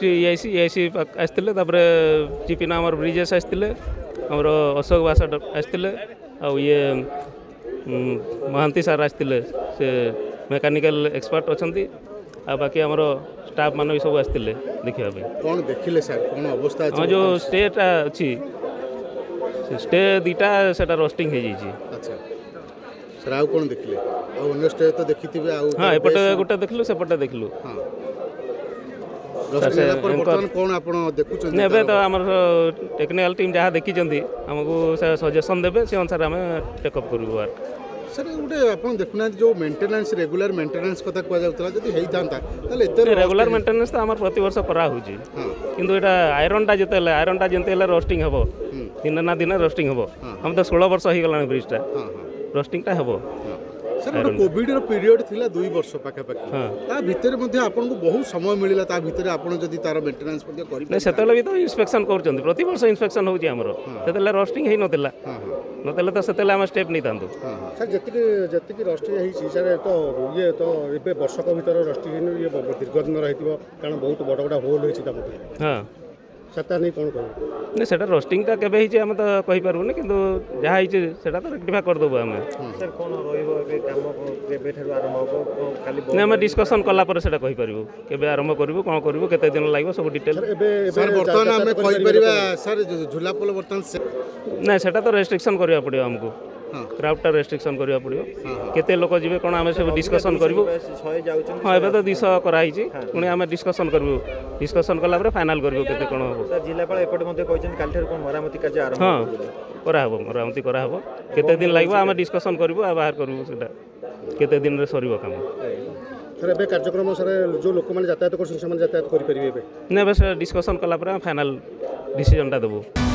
Next AIC आसते चिपिना आम bridges आसते आमर अशोक बासड आसते ये महांती सार आसते से मेकानिकल एक्सपर्ट अच्छा आ बाकी आमर स्टाफ मान भी सब आसते देखा कौन देखिले सर कौन अवस्था हाँ जो स्टेटा अच्छी स्टे दीटा से रोस्टिंग हो जाइए। अच्छा सर आउ कौन देखिले आ अन्य स्टे तो देखी हाँ एपटे गोटे देखलु सेपटे देखलु हाँ बर्तमान कौन आपण देखुछन नेबे तो हमर टेक्निकल टीम जहाँ देखी हमको सजेशन देबे से अनुसार आम टेकअप करू वर्क सर गोटे आप देखुना जो मेंटेनेंस रेगुलर मेंटेनेंस कथा कह जाउतला जदी हेई थांता ताले एते रेगुलर मेंटेनेंस तो हमर प्रति वर्ष करा होची किंतु एटा आयरन टा जते रोस्टिंग हबो दिन ना दिन रोस्टिंग हबो हम तो 16 वर्ष हो गला ब्रिज टा रोस्टिंग टा हबो सर गोटे कोविड रो पीरियड थिला 2 वर्ष पाखा पाखी ता भितर मध्ये आपन को बहुत समय मिलिला ता भितर आपन जदी तार मेंटेनेंस मध्ये करि नै सेतले भी तो इंस्पेक्शन करचंदी प्रति वर्ष इंस्पेक्शन होची हमरो सेतले रोस्टिंग हेई नथिला नतले तो सेतले हम स्टेप नै तांदो सर जति रोस्टिंग हेई सर तो ये तो एबे वर्षक भितर रोस्टिंग ये दीर्घ दिन रहितबो कारण बहुत बड़ बड़ होल होई छि ता मध्ये हां सेटा नहीं कौन कह नहीं सेटा रोस्टिंग टा केबे हिचे हम तो कहि पारबो किंतु जहा हिचे सेटा तो रेक्टिफाई कर देबो हम सर कोन रहइबो एबे काम केबे ठेर आरंभ होबो खाली नै हम डिस्कशन कला पर सेटा कहि पारबो केबे आरंभ करबो कोन करबो केते दिन लागबो सब डिटेल सर वर्तमान हम कहि परिबा सर झुला पोल वर्तमान नै सेटा तो रेस्ट्रिक्शन करबा पड़ियो हमको क्राउड रेस्ट्रिक्शन करबा पड़ियो केते लोक जिवे कोन हम सब डिस्कशन करबो 100 जाउछन हां एबे तो 200 कराई छि पुनी हम डिस्कशन करबो डिस्कशन कला पर फाइनल करबो केते कोन हो सर जिल्लापाल एपटे मध्ये कहछन काल ठेर कोन मरामती कार्य आरंभ हां करा हबो मरामती करा हबो केते दिन लागबो हम डिस्कशन करबो आ बाहर करबो सेटा केते दिन रे सरीबो काम सर एबे कार्यक्रम सर जो लोक माने यातायात करछन समान यातायात करि परिबे एबे नै बस डिस्कशन कला पर फाइनल डिसीजन ता देबो।